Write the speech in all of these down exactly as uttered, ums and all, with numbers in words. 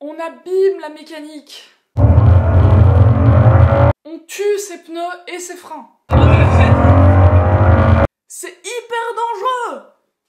On abîme la mécanique. On tue ses pneus et ses freins. C'est hyper dangereux.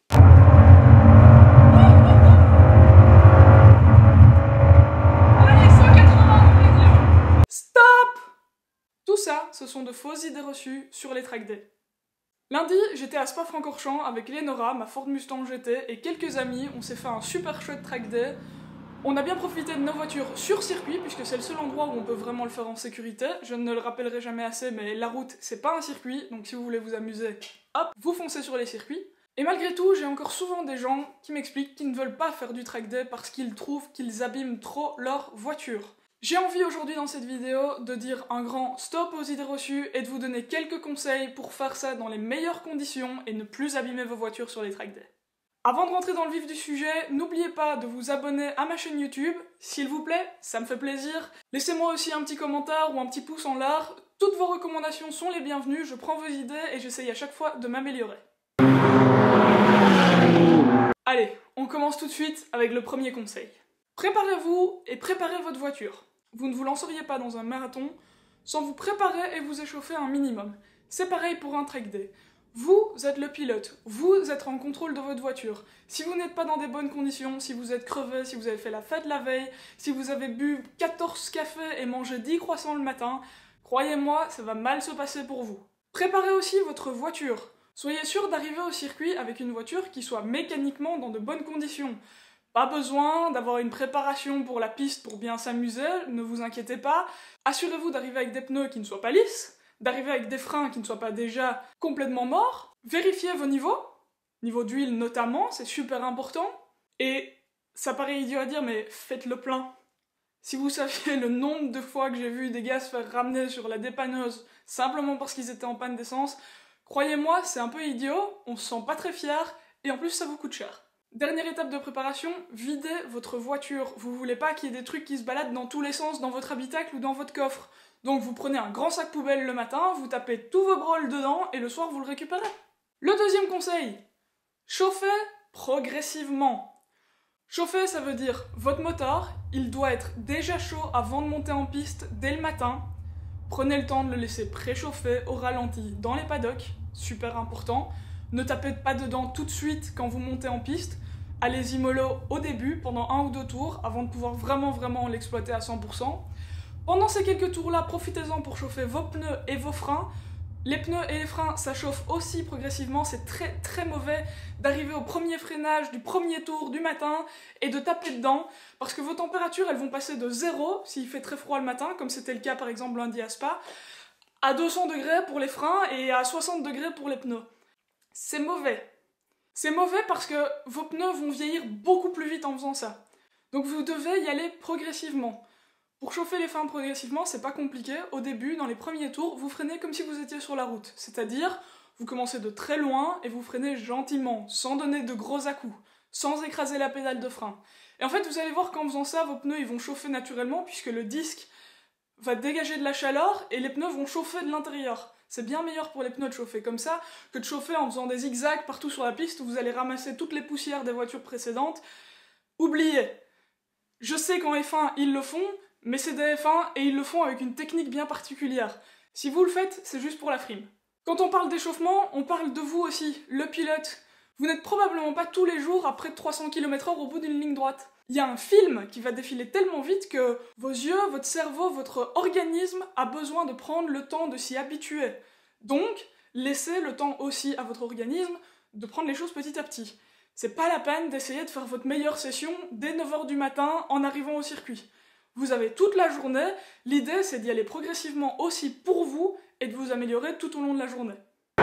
Allez, cent quatre-vingts, on va dire. Stop. Tout ça, ce sont de fausses idées reçues sur les track days. Lundi, j'étais à Spa-Francorchamps avec Lénora, ma Ford Mustang G T, et quelques amis. On s'est fait un super chouette track day. On a bien profité de nos voitures sur circuit, puisque c'est le seul endroit où on peut vraiment le faire en sécurité. Je ne le rappellerai jamais assez, mais la route, c'est pas un circuit, donc si vous voulez vous amuser, hop, vous foncez sur les circuits. Et malgré tout, j'ai encore souvent des gens qui m'expliquent qu'ils ne veulent pas faire du track day parce qu'ils trouvent qu'ils abîment trop leur voiture. J'ai envie aujourd'hui dans cette vidéo de dire un grand stop aux idées reçues et de vous donner quelques conseils pour faire ça dans les meilleures conditions et ne plus abîmer vos voitures sur les track days. Avant de rentrer dans le vif du sujet, n'oubliez pas de vous abonner à ma chaîne YouTube, s'il vous plaît, ça me fait plaisir. Laissez-moi aussi un petit commentaire ou un petit pouce en l'air. Toutes vos recommandations sont les bienvenues, je prends vos idées et j'essaye à chaque fois de m'améliorer. Allez, on commence tout de suite avec le premier conseil. Préparez-vous et préparez votre voiture. Vous ne vous lanceriez pas dans un marathon sans vous préparer et vous échauffer un minimum. C'est pareil pour un track day. Vous êtes le pilote, vous êtes en contrôle de votre voiture. Si vous n'êtes pas dans des bonnes conditions, si vous êtes crevé, si vous avez fait la fête la veille, si vous avez bu quatorze cafés et mangé dix croissants le matin, croyez-moi, ça va mal se passer pour vous. Préparez aussi votre voiture. Soyez sûr d'arriver au circuit avec une voiture qui soit mécaniquement dans de bonnes conditions. Pas besoin d'avoir une préparation pour la piste pour bien s'amuser, ne vous inquiétez pas. Assurez-vous d'arriver avec des pneus qui ne soient pas lisses, d'arriver avec des freins qui ne soient pas déjà complètement morts. Vérifiez vos niveaux, niveau d'huile notamment, c'est super important. Et ça paraît idiot à dire, mais faites le plein. Si vous saviez le nombre de fois que j'ai vu des gars se faire ramener sur la dépanneuse simplement parce qu'ils étaient en panne d'essence, croyez-moi, c'est un peu idiot, on se sent pas très fier, et en plus ça vous coûte cher. Dernière étape de préparation, videz votre voiture. Vous voulez pas qu'il y ait des trucs qui se baladent dans tous les sens dans votre habitacle ou dans votre coffre. Donc vous prenez un grand sac poubelle le matin, vous tapez tous vos brols dedans et le soir vous le récupérez. Le deuxième conseil, chauffez progressivement. Chauffer, ça veut dire votre moteur, il doit être déjà chaud avant de monter en piste dès le matin. Prenez le temps de le laisser préchauffer au ralenti dans les paddocks, super important. Ne tapez pas dedans tout de suite quand vous montez en piste. Allez-y mollo au début, pendant un ou deux tours, avant de pouvoir vraiment vraiment l'exploiter à cent pour cent. Pendant ces quelques tours-là, profitez-en pour chauffer vos pneus et vos freins. Les pneus et les freins, ça chauffe aussi progressivement. C'est très très mauvais d'arriver au premier freinage du premier tour du matin et de taper dedans, parce que vos températures, elles vont passer de zéro, s'il fait très froid le matin, comme c'était le cas par exemple lundi à Spa, à deux cents degrés pour les freins et à soixante degrés pour les pneus. C'est mauvais. C'est mauvais parce que vos pneus vont vieillir beaucoup plus vite en faisant ça. Donc vous devez y aller progressivement. Pour chauffer les freins progressivement, c'est pas compliqué. Au début, dans les premiers tours, vous freinez comme si vous étiez sur la route. C'est-à-dire, vous commencez de très loin et vous freinez gentiment, sans donner de gros à-coups, sans écraser la pédale de frein. Et en fait, vous allez voir qu'en faisant ça, vos pneus ils vont chauffer naturellement puisque le disque va dégager de la chaleur et les pneus vont chauffer de l'intérieur. C'est bien meilleur pour les pneus de chauffer comme ça que de chauffer en faisant des zigzags partout sur la piste où vous allez ramasser toutes les poussières des voitures précédentes. Oubliez. Je sais qu'en F un, ils le font, mais c'est des F un et ils le font avec une technique bien particulière. Si vous le faites, c'est juste pour la frime. Quand on parle d'échauffement, on parle de vous aussi, le pilote. Vous n'êtes probablement pas tous les jours à près de trois cents kilomètres heure au bout d'une ligne droite. Il y a un film qui va défiler tellement vite que vos yeux, votre cerveau, votre organisme a besoin de prendre le temps de s'y habituer. Donc, laissez le temps aussi à votre organisme de prendre les choses petit à petit. C'est pas la peine d'essayer de faire votre meilleure session dès neuf heures du matin en arrivant au circuit. Vous avez toute la journée, l'idée c'est d'y aller progressivement aussi pour vous et de vous améliorer tout au long de la journée.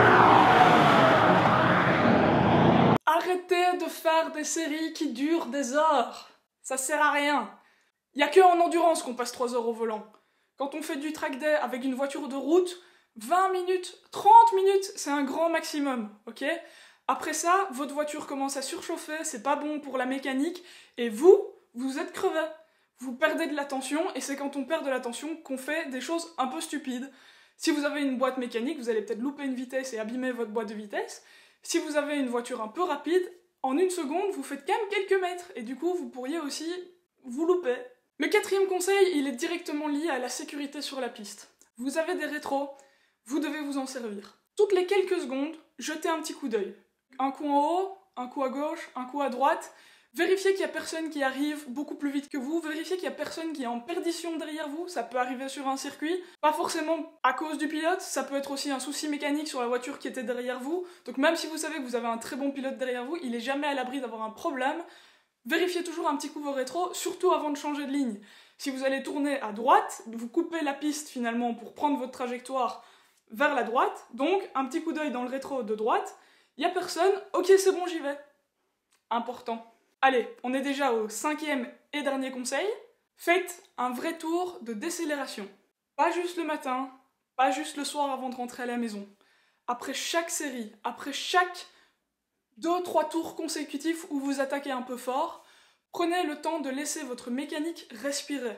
Arrêtez de faire des séries qui durent des heures. Ça sert à rien. Il n'y a que en endurance qu'on passe trois heures au volant. Quand on fait du track day avec une voiture de route, vingt minutes, trente minutes, c'est un grand maximum, ok? Après ça, votre voiture commence à surchauffer, c'est pas bon pour la mécanique, et vous, vous êtes crevé. Vous perdez de la tension, et c'est quand on perd de la tension qu'on fait des choses un peu stupides. Si vous avez une boîte mécanique, vous allez peut-être louper une vitesse et abîmer votre boîte de vitesse. Si vous avez une voiture un peu rapide, en une seconde, vous faites quand même quelques mètres, et du coup, vous pourriez aussi vous louper. Le quatrième conseil, il est directement lié à la sécurité sur la piste. Vous avez des rétros, vous devez vous en servir. Toutes les quelques secondes, jetez un petit coup d'œil. Un coup en haut, un coup à gauche, un coup à droite. Vérifiez qu'il n'y a personne qui arrive beaucoup plus vite que vous, vérifiez qu'il n'y a personne qui est en perdition derrière vous, ça peut arriver sur un circuit, pas forcément à cause du pilote, ça peut être aussi un souci mécanique sur la voiture qui était derrière vous, donc même si vous savez que vous avez un très bon pilote derrière vous, il n'est jamais à l'abri d'avoir un problème. Vérifiez toujours un petit coup vos rétros, surtout avant de changer de ligne. Si vous allez tourner à droite, vous coupez la piste finalement pour prendre votre trajectoire vers la droite, donc un petit coup d'œil dans le rétro de droite, il n'y a personne, ok c'est bon j'y vais. Important. Allez, on est déjà au cinquième et dernier conseil. Faites un vrai tour de décélération. Pas juste le matin, pas juste le soir avant de rentrer à la maison. Après chaque série, après chaque deux trois tours consécutifs où vous attaquez un peu fort, prenez le temps de laisser votre mécanique respirer.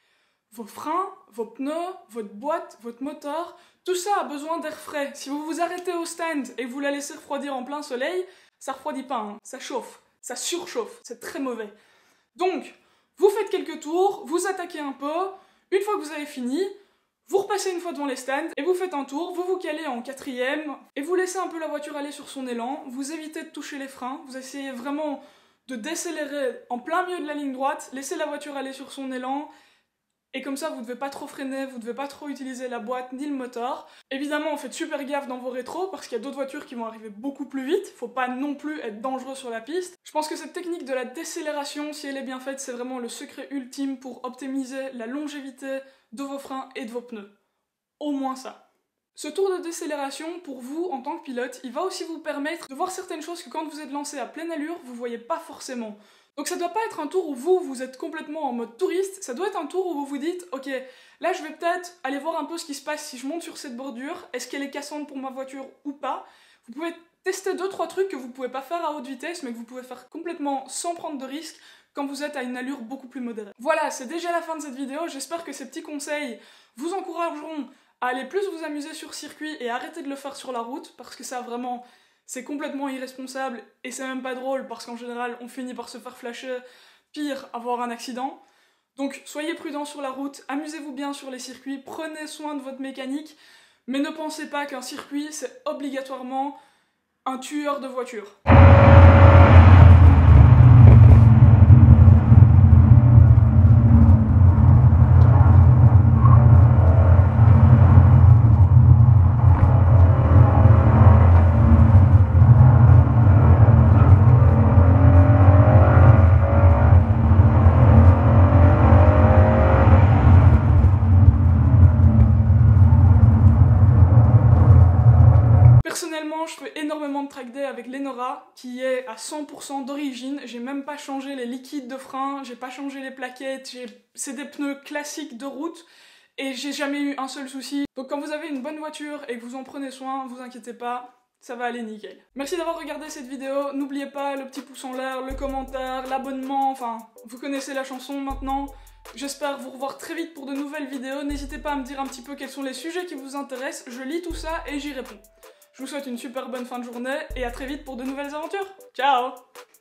Vos freins, vos pneus, votre boîte, votre moteur, tout ça a besoin d'air frais. Si vous vous arrêtez au stand et que vous la laissez refroidir en plein soleil, ça refroidit pas, hein, ça chauffe. Ça surchauffe, c'est très mauvais. Donc, vous faites quelques tours, vous attaquez un peu, une fois que vous avez fini, vous repassez une fois devant les stands, et vous faites un tour, vous vous calez en quatrième, et vous laissez un peu la voiture aller sur son élan, vous évitez de toucher les freins, vous essayez vraiment de décélérer en plein milieu de la ligne droite, laissez la voiture aller sur son élan, et comme ça vous ne devez pas trop freiner, vous ne devez pas trop utiliser la boîte ni le moteur. Évidemment, faites super gaffe dans vos rétros parce qu'il y a d'autres voitures qui vont arriver beaucoup plus vite, faut pas non plus être dangereux sur la piste. Je pense que cette technique de la décélération, si elle est bien faite, c'est vraiment le secret ultime pour optimiser la longévité de vos freins et de vos pneus. Au moins ça. Ce tour de décélération, pour vous, en tant que pilote, il va aussi vous permettre de voir certaines choses que quand vous êtes lancé à pleine allure, vous voyez pas forcément. Donc ça doit pas être un tour où vous, vous êtes complètement en mode touriste, ça doit être un tour où vous vous dites « Ok, là je vais peut-être aller voir un peu ce qui se passe si je monte sur cette bordure, est-ce qu'elle est cassante pour ma voiture ou pas ?» Vous pouvez tester deux trois trucs que vous pouvez pas faire à haute vitesse, mais que vous pouvez faire complètement sans prendre de risques quand vous êtes à une allure beaucoup plus modérée. Voilà, c'est déjà la fin de cette vidéo, j'espère que ces petits conseils vous encourageront à aller plus vous amuser sur circuit et arrêter de le faire sur la route, parce que ça vraiment... c'est complètement irresponsable et c'est même pas drôle parce qu'en général on finit par se faire flasher, pire avoir un accident. Donc soyez prudents sur la route, amusez-vous bien sur les circuits, prenez soin de votre mécanique, mais ne pensez pas qu'un circuit c'est obligatoirement un tueur de voiture. Personnellement, je fais énormément de track day avec l'Enora, qui est à cent pour cent d'origine. J'ai même pas changé les liquides de frein, j'ai pas changé les plaquettes, c'est des pneus classiques de route, et j'ai jamais eu un seul souci. Donc quand vous avez une bonne voiture et que vous en prenez soin, vous inquiétez pas, ça va aller nickel. Merci d'avoir regardé cette vidéo, n'oubliez pas le petit pouce en l'air, le commentaire, l'abonnement, enfin, vous connaissez la chanson maintenant. J'espère vous revoir très vite pour de nouvelles vidéos, n'hésitez pas à me dire un petit peu quels sont les sujets qui vous intéressent, je lis tout ça et j'y réponds. Je vous souhaite une super bonne fin de journée et à très vite pour de nouvelles aventures. Ciao!